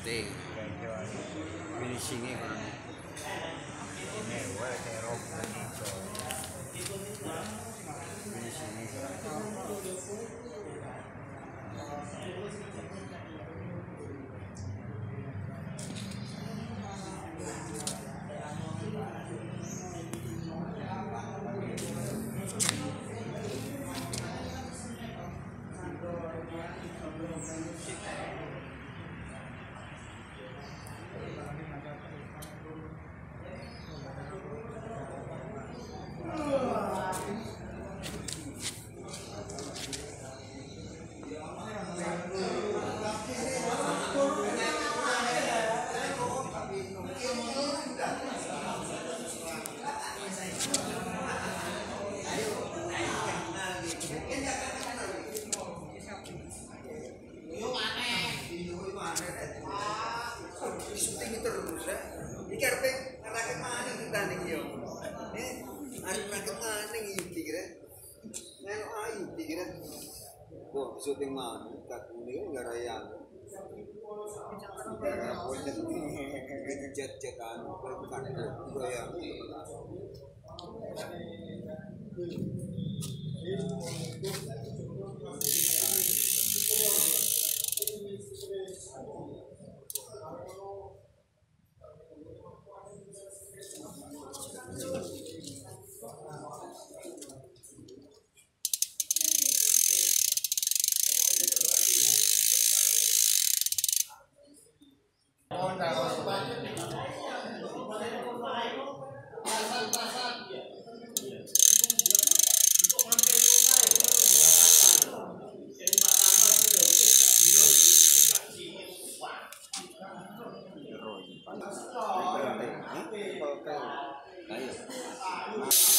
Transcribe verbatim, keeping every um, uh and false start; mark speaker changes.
Speaker 1: syuting finishingnya kan
Speaker 2: ini wae terop gitu
Speaker 1: finishingnya kan syuting terus ya. Iki arep ngarake maning kita niki yo. Eh, arep ngarake maning iki kira. Nang ayu kira. Oh, syuting maning kakune ngarayang. Jet-jetan kok kan goyang. Ayo.